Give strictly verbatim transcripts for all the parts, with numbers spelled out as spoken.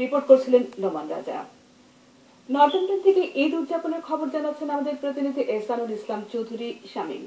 Report করছিলেন নোমান রাজা। নর্থএন্টন থেকে ঈদ উদযাপনের খবর জানাচ্ছেন আমাদের প্রতিনিধি এহসানুল ইসলাম চৌধুরী শামীম।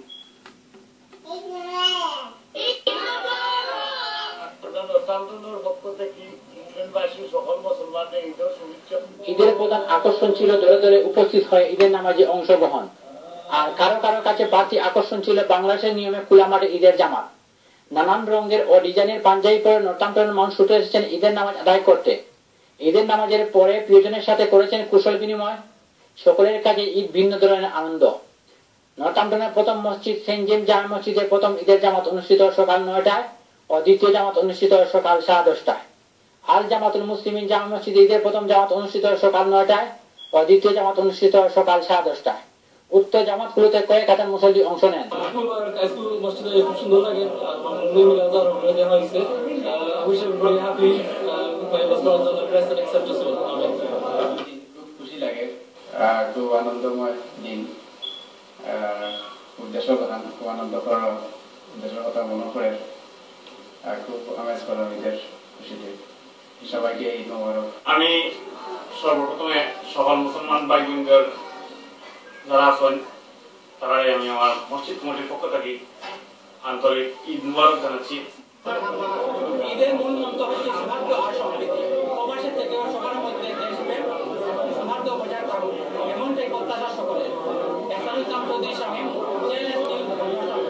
ঈদের প্রধান আকর্ষণ ছিল দলে দলে উপস্থিত হয়ে ঈদের নামাজে অংশগ্রহণ। আর কারো কারো কাছে বাড়তি আকর্ষণ ছিল বাংলাদেশের নিয়মে খোলা মাঠে ঈদের জামাত। নানান রঙের ও ডিজাইনের পাঞ্জাবি পরে নর্থএন্টনের মানুষ ছুটে এসেছেন ঈদের নামাজ আদায় করতে। ঈদের নামাজের পরে প্রিয়জনের সাথে করেছেন কুশল বিনিময়। সকলের কাছে ঈদ ভিন্ন ধরনের আনন্দ। নর্থএন্টনের প্রথম মসজিদ সেন্ট জেমস জামে মসজিদে প্রথম ঈদের জামাত অনুষ্ঠিত সকাল নয়টায় ও দ্বিতীয় জামাত অনুষ্ঠিত সকাল সাড়ে দশটায়। আল জামাতুল মুসলিমিন জামে মসজিদে ঈদের প্রথম জামাত অনুষ্ঠিত সকাল নয়টায় ও দ্বিতীয় জামাত অনুষ্ঠিত সকাল সাড়ে দশটায়। উক্ত জামাতগুলোতে কয়েক হাজার মুসল্লি অংশ নেন। খুব সুন্দর লাগে। খুশি লাগে, খুব আনন্দময় দিন, খুব দেশের কথা খুব আনন্দ করা, দেশের কথা মনে করে খুব আমেজ করা ঈদের খুশিতে। সবাইকে ঈদ মোবারক। আমি সর্বপ্রথমে সকল মুসলমান ভাই বোনদের যারা আছেন তারাই আমি আমার মসজিদ কমিটির পক্ষ থেকে আন্তরিক ঈদ মোবারক জানাচ্ছি। ঈদের মূল মন্ত্র হচ্ছে সৌহার্দ্য আর সম্প্রীতি। প্রবাসের থেকে সবার মধ্যে দেশপ্রেম সৌহার্দ্য বজায় থাকুক, এমনটাই প্রত্যাশা সকলের। Ehsanul Islam Chowdhury Shamim, channel news.